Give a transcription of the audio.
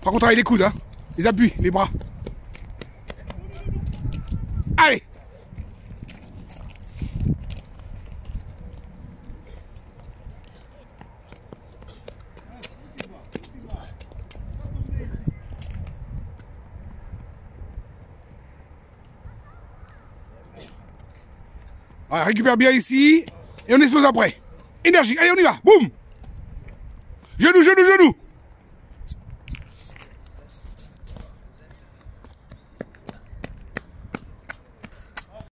Par contre, travaille les coudes, hein. Les appuis, les bras. Allez. Allez, récupère bien ici. Et on explose après. Énergie. Allez, on y va. Boum. Genou, genou, genou.